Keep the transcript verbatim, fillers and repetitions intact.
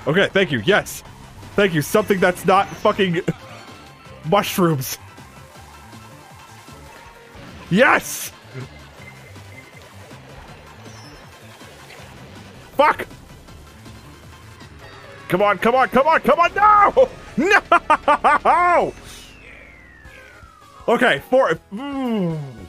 Okay, thank you. Yes. Thank you. Something that's not fucking mushrooms. Yes! Fuck! Come on, come on, come on, come on! No! No! Okay, four. Mm.